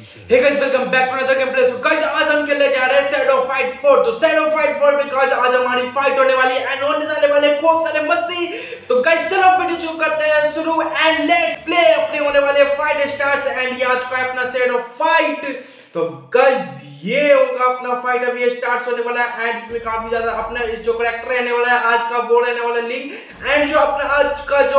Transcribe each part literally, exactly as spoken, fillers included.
Hey guys welcome back to another game play. So guys आज हम खेलने जा रहे हैं शैडो फाइट फोर। तो शैडो फाइट फोर में गाइस आज हमारी फाइट होने वाली है एंड होने वाले वाले खूब सारे मस्ती। तो गाइस चलो वीडियो शुरू करते हैं शुरू एंड लेट्स प्ले। अपने होने वाले फाइट स्टार्ट्स एंड ये आ चुका है अपना शैडो फाइट। तो गाइस ये होगा अपना फाइट, अभी स्टार्ट होने वाला है एंड इसमें काफी ज्यादा अपना जो करेक्टर रहने वाला है आज का वो रहने वाला लिंक एंड जो अपना आज का जो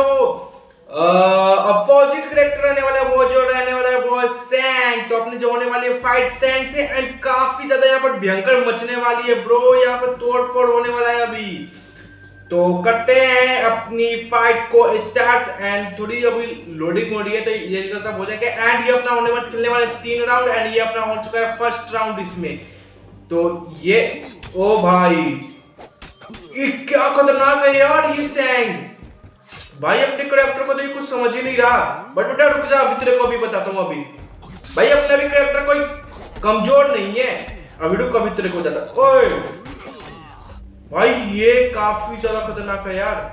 अपोजिट करेक्टर रहने वाला है वो जो रहने वाला है वो सैंग। तो अपने जो होने वाली है फाइट सैंग से एंड काफी ज्यादा यहाँ पर भयंकर मचने वाली है ब्रो, यहाँ पर तोड़ फोड़ होने वाला है अभी। तो करते हैं अपनी फाइट को स्टार्ट एंड थोड़ी अभी लोडिंग हो रही है तो ये सब हो जाएगा एंड ये अपना होने वाला खेलने वाले तीन राउंड एंड ये अपना हो चुका है फर्स्ट राउंड इसमें। तो ये ओ भाई ये क्या खतरनाक है यार ये सैंग भाई, अपने कैरेक्टर को तो ये कुछ समझ ही नहीं रहा। बट बेटा रुक जा, अभी तेरे को अभी बताता हूँ। अभी भाई अपना भी कैरेक्टर कोई कमजोर नहीं है, अभी रुक अभी तेरे को बताता। ओए भाई ये काफी ज्यादा खतरनाक है यार।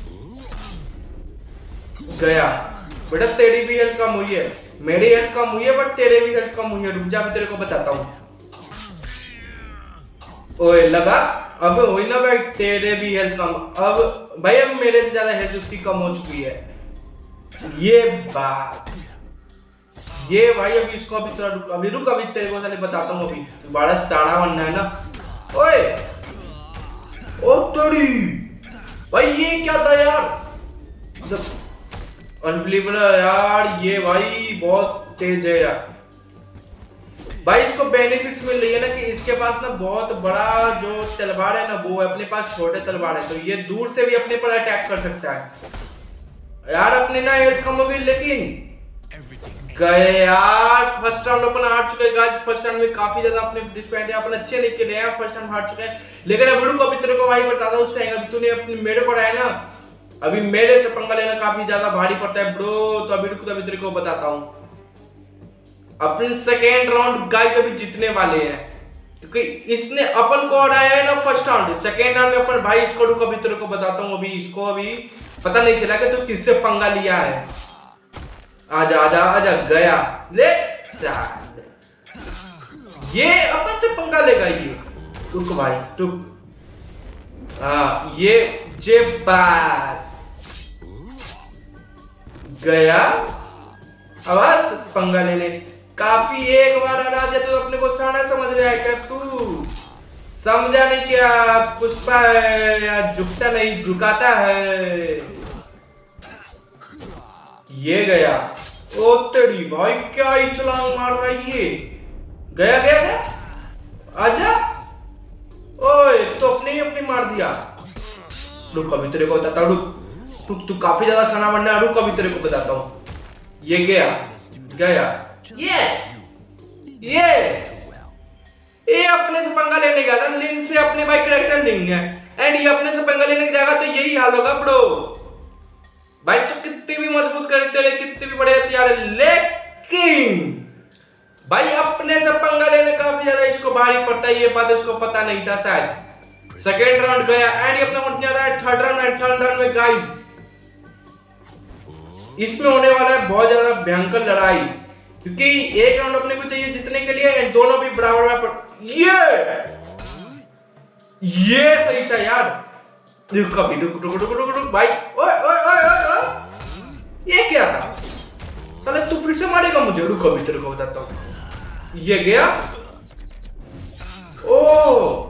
गया बेटा, तेरी भी हेल्थ कम हुई है, मेरी हेल्थ कम हुई है बट तेरे भी हेल्थ कम हुई है। रुक जा अभी तेरे को बताता हूँ। ओए लगा अब वही ना भाई, तेरे भी हेल्थ कम। अब भाई अब मेरे से ज्यादा हेल्थ उसकी कम हो चुकी है। ये बात ये भाई अभी इसको अभी थोड़ा रुक अभी रुक अभी तेरे को साले बताता हूँ। अभी बड़ा साड़ा बनना है ना। ओए ओ तोड़ी भाई ये क्या था यार, अनबिलीवेबल यार। ये भाई बहुत तेज है यार भाई। इसको बेनिफिट्स मिल रही है ना कि इसके पास ना बहुत बड़ा जो तलवार है ना वो है, अपने पास छोटे तलवार है तो ये दूर से भी अपने पर अटैक कर सकता है यार। अपने ना हेल्थ कम हो गई लेकिन गए यार। फर्स्ट राउंड अपन हार चुके हैं। फर्स्ट राउंड में काफी ज्यादा अपने डिस्पैंड अपन अच्छे नहीं खेले हैं, फर्स्ट राउंड हार चुके हैं। लेकिन अब रुको अभी तेरे को भाई बताता हूँ उससे अभी तूने अपने मेरे को रहा है ना, अभी मेरे से पंगा लेना काफी ज्यादा भारी पड़ता है ब्रो। तो अभी रुको अभी तेरे को बताता हूँ। अपने सेकेंड राउंड गाइस अभी जीतने वाले हैं क्योंकि इसने अपन को हराया है ना फर्स्ट राउंड। सेकेंड राउंड में अपन भाई इसको रुको अभी तेरे को बताता हूँ। अभी इसको अभी पता नहीं चला कि तू किससे पंगा लिया है। आजा आजा आजा गया ले ये अपन से पंगा लेगा ये। रुक भाई रुक। हाँ ये जे बात गया आवाज पंगा ले ले। काफी एक बार आ जाए तो अपने को सारा समझ रहा है क्या तू? समझा नहीं क्या? पुष्पा है या झुकता नहीं झुकाता है। ये गया ओ तेरी भाई क्या ही छलांग मार रही है। गया गया गया आजा। ओए तो अपने ही अपनी मार दिया। रुक अभी तेरे को बताता हूँ। रुक तू तू काफी ज्यादा सना बनना है। रुक अभी तेरे को बताता हूँ। ये गया गया ये ये ये अपने से पंगा लेने गया था लिंक से। अपने भाई कैरेक्टर लिंक है एंड ये अपने से पंगा लेने जाएगा तो यही हाल होगा ब्रो। भाई तो कितने भी मजबूत करते ले, कितने भी बड़े हथियार है, लेकिन भाई अपने से पंगा लेने काफी ज्यादा इसको भारी पड़ता है। ये बात इसको पता नहीं था शायद। सेकेंड राउंड गया एंड अपना होने जा रहा है third round and third round में गाइस इसमें होने वाला है बहुत ज्यादा भयंकर लड़ाई क्योंकि एक राउंड अपने को चाहिए जीतने के लिए एंड दोनों भी बराबर बराबर। ये ये सही था यार। रुक कभी रुक रुक रुक रुक रुक भाई। ओए ओए ओए ओए ये क्या था साले, तू फिर से मारेगा मुझे। रुक अभी तेरे को बताता हूँ। ये गया ओ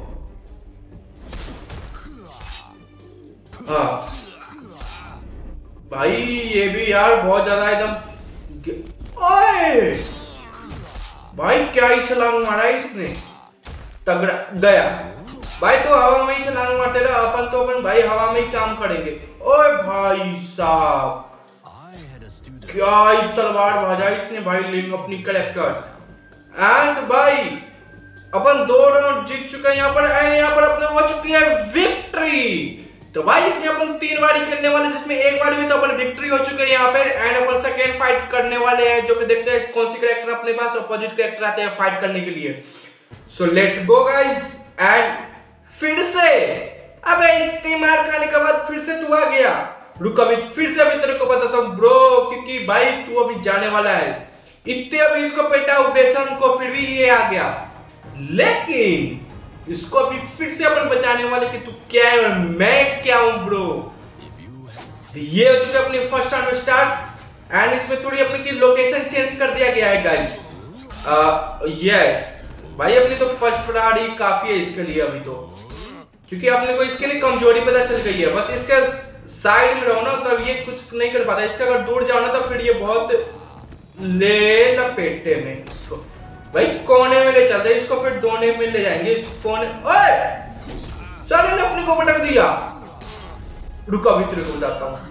हाँ भाई ये भी यार बहुत ज्यादा एकदम। ओए भाई क्या ही छलांग मारा है इसने, तगड़ा गया भाई। तो हवा में ही छलांग मारते रहे अपन तो अपन भाई हवा में ही काम करेंगे। ओए भाई साहब क्या ही तलवार भाजा इसने भाई लिंक अपनी कलेक्टर एंड भाई अपन दो राउंड जीत चुके हैं यहाँ पर एंड यहाँ पर अपने हो चुकी है विक्ट्री। तो भाई इसमें अपन तीन बारी खेलने वाले जिसमें एक बार में तो अपन विक्ट्री हो चुके हैं यहाँ पे एंड अपन सेकेंड फाइट करने वाले हैं जो कि देखते हैं कौन सी कैरेक्टर अपने पास अपोजिट कैरेक्टर आते हैं फाइट करने के लिए। So let's go guys and फिर से अबे इतनी मार खाने के बाद फिर से तू आ गया। रुक अभी फिर से अभी तेरे को बताता हूँ ब्रो क्योंकि भाई तू अभी जाने वाला है इतने अभी इसको पेटा बेसन को, फिर भी ये आ गया। लेकिन इसको अभी फिर से अपन बचाने वाले कि तू क्या है और मैं क्या हूं ब्रो। ये हो चुके अपनी फर्स्ट राउंड स्टार्ट एंड इसमें थोड़ी अपनी की लोकेशन चेंज कर दिया गया है गाइस। यस भाई अपनी तो फर्स्ट राउंड ही काफी है इसके लिए अभी तो, क्योंकि अपने को इसके लिए कमजोरी पता चल गई है। बस इसके साइड में रहो ना तब ये कुछ नहीं कर पाता, इसका अगर दूर जाओ ना तो फिर ये बहुत ले लपेटे में इसको भाई कोने में ले चलते, इसको फिर दोने में ले जाएंगे इस कोने। ओए साले ने अपने को पटक दिया, रुको अभी तेरे को बताता हूँ।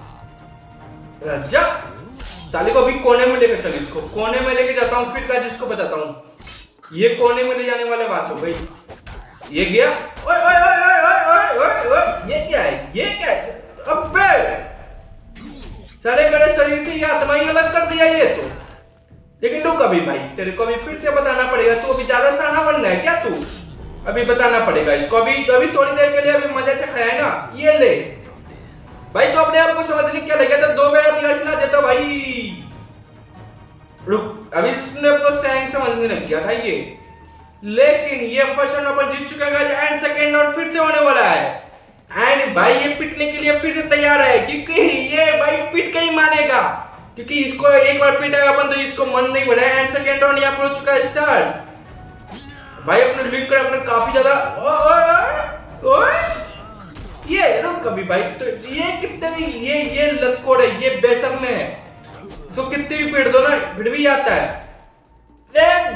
जा साले को अभी कोने में लेकर चल, इसको कोने में लेके जाता हूँ, फिर गाइस इसको बताता हूँ। ये कोने में ले जाने वाले बात हो भाई। ये गया, ओए ओए ओए ओए ओए ओए ये क्या है, ये क्या है, अबे साले मेरे शरीर से ये आत्मा ही अलग कर दिया ये तो। लेकिन तू कभी भाई तेरे को अभी फिर से बताना पड़ेगा, तू अभी ज्यादा साना बन रहा है क्या तू, अभी बताना पड़ेगा इसको। अभी अभी थोड़ी देर के लिए अभी मजा से खाया है ना, ये ले भाई। तो अपने आप को समझने क्या लगे तो दो बार दिया चला देता भाई। रुक अभी उसने अपको सैंग समझने लग गया था ये। लेकिन ये फर्स्ट राउंड अपन जीत चुका है एंड सेकंड राउंड फिर से होने वाला है। एंड भाई ये पिटने के लिए फिर से तैयार है, क्योंकि ये भाई पिट के ही मानेगा, क्योंकि इसको एक बार पिटा है अपन तो इसको मन नहीं बढ़ा है। एंड सेकंड राउंड यहाँ पर हो चुका है स्टार्ट। भाई अपने लीड कर अपने काफी ज्यादा ओए ओए ये रुक कभी भाई, तो ये कितने भी ये ये लतकोड़ है, ये बेसम में है, तो कितने भी पीट दो ना फिर भी आता है।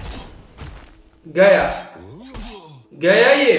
गया गया ये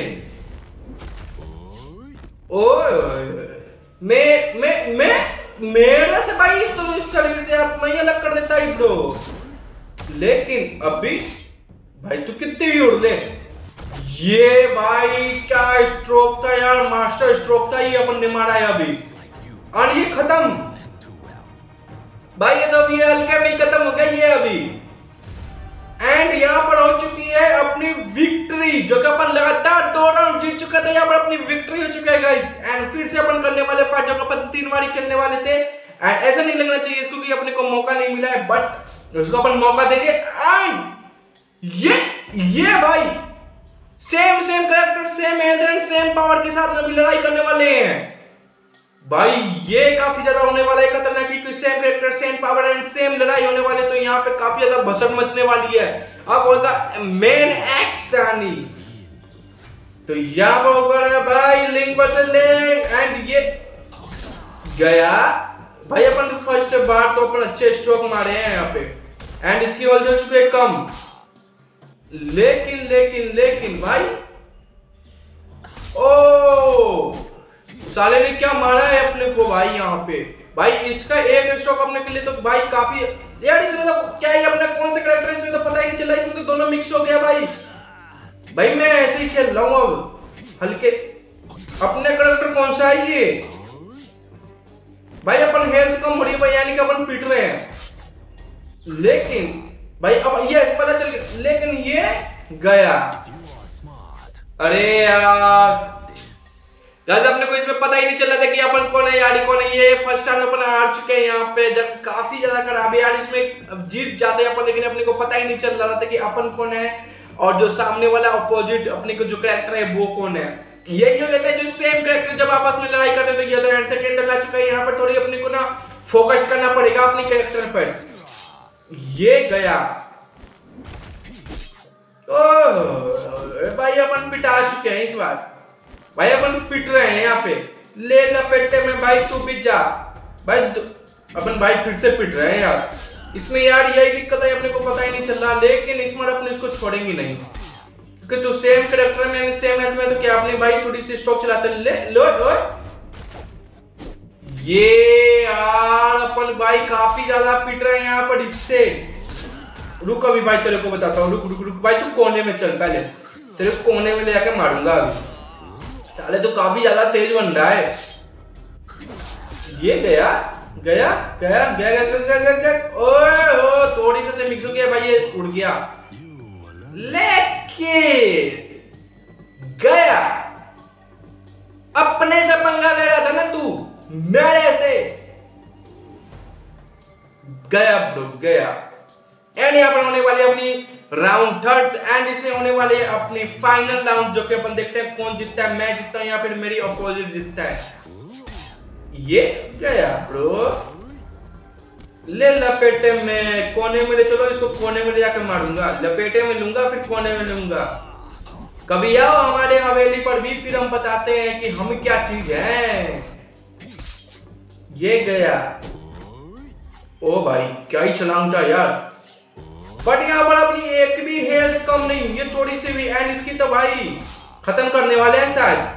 ओए मैं मैं मैं मेरे से भाई तुम इस शरीर से आत्मा ही अलग कर देता है ब्रो। लेकिन अभी भाई तू कितने भी उड़ ले, ये भाई क्या स्ट्रोक था यार, मास्टर स्ट्रोक था ये अपन ने मारा है अभी। और ये खत्म भाई, ये तो अभी हल्के में खत्म हो गया ये अभी। एंड यहाँ पर हो चुकी है अपनी विक्ट्री, जो कि अपन लगातार दो राउंड जीत चुके थे, यहाँ पर अपनी विक्ट्री हो चुका है गाइस। एंड फिर से अपन करने वाले फाइट जो अपन तीन बार खेलने वाले थे। एंड ऐसा नहीं लगना चाहिए इसको कि अपने को मौका नहीं मिला है, बट उसको अपन मौका देंगे। एंड ये ये भाई same same character same health and same power के साथ अभी लड़ाई करने वाले हैं भाई। ये काफी ज्यादा होने वाला है खतरनाक, क्योंकि same character same power and same लड़ाई होने वाले, तो यहाँ पे काफी ज्यादा भसड़ मचने वाली है। अब होगा मेन एक्शन, तो यहाँ पर होगा भाई लिंक वर्सेस लिंक। एंड ये गया भाई, अपन फर्स्ट बार तो अपन अच्छे स्ट्रोक मारे हैं यहाँ पे। एंड इसकी वजह से कम, लेकिन लेकिन लेकिन भाई ओ साले ने क्या मारा है अपने को भाई यहाँ पे। भाई इसका एक स्ट्रोक अपने के लिए तो भाई काफी यार, इसमें तो क्या है अपना कौन सा कैरेक्टर इसमें तो पता ही नहीं चला, इसमें तो दोनों मिक्स हो गया भाई। भाई मैं ऐसे ही खेल रहा हूँ अब हल्के। अपने कैरेक्टर कौन सा है ये भाई, अपन हेल्थ कम हो रही है भाई, यानी कि अपन पिट रहे हैं। लेकिन भाई अब ये पता चल गया, लेकिन ये गया। अरे यार गाइस अपने को इसमें पता ही नहीं चल रहा था कि अपन कौन है यार, कौन है ये। फर्स्ट टाइम अपन हार चुके हैं यहाँ पे, जब काफी ज्यादा खराब है यार। इसमें जीत जाते हैं अपन, लेकिन अपने को पता ही नहीं चल रहा था कि अपन कौन है और जो सामने वाला अपोजिट अपने को जो कैरेक्टर है वो कौन है। यही हो जाता है जो सेम कैरेक्टर जब आपस में लड़ाई करते तो ये तो एंड सेकंड लगा चुका है। यहाँ पर थोड़ी अपने को ना फोकस करना पड़ेगा अपने कैरेक्टर पर। ये गया ओह भाई, अपन पिटा चुके हैं इस बार भाई, अपन पिट रहे हैं यहाँ पे ले लपेटे में भाई। तू भी जा भाई, अपन भाई फिर से पिट रहे हैं यार। इसमें यार यही दिक्कत है, अपने को पता ही नहीं चल रहा। लेकिन इसमें अपने इसको छोड़ेंगे नहीं, क्योंकि तो सेम कैरेक्टर में सेम हेल्थ में तो क्या अपने भाई थोड़ी सी स्टॉक चलाते ले लो लो। ये यार अपन भाई काफी ज्यादा पिट रहे हैं यहाँ पर इससे। रुक अभी भाई तेरे को बताता हूँ, रुक रुक रुक भाई, तू कोने में चल, पहले तेरे कोने में ले जाके मारूंगा अभी। साले तो काफी ज्यादा तेज बन रहा है। ये गया गया गया गया गया गया गया गया ओए हो, थोड़ी सा मिक्स हो गया भाई, ये उड़ गया। लेकिन गया अपने से पंगा ले रहा था ना तू मेरे से, गया ब्रो गया। एंड यहाँ पर होने वाली अपनी राउंड थर्ड एंड इसमें होने वाले अपने फाइनल राउंड जो कि अपन देखते हैं कौन जीतता है, मैं जीतता हूँ या फिर मेरी अपोजिट जीतता है। ये गया ब्रो, ले लपेटे में कोने में ले चलो, इसको कोने में ले जाकर मारूंगा, लपेटे में लूंगा फिर कोने में लूंगा। कभी आओ हमारे हवेली पर भी, फिर हम बताते हैं कि हम क्या चीज हैं। ये गया, ओ भाई क्या ही छलांग था यार, बट यहाँ पर अपनी एक भी हेल्थ कम नहीं, ये थोड़ी सी भी, एंड इसकी तो भाई खत्म करने वाले हैं शायद।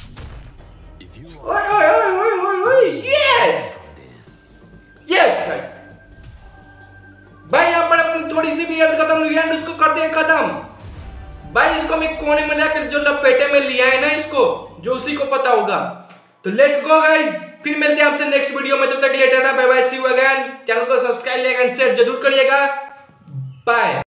ओए ओए ओए ओए ओए ओए, यस यस भाई भाई यहाँ पर अपनी थोड़ी सी भी हेल्थ खत्म हुई है, उसको करते हैं खत्म भाई। इसको मैं कोने में लाकर जो लपेटे में लिया है ना इसको, जो उसी को पता होगा। तो लेट्स गो गाइस, फिर मिलते हैं आपसे नेक्स्ट वीडियो में, तब तक later bye bye, see you again. Channel को सब्सक्राइब लाइक एंड शेयर जरूर करिएगा, बाय।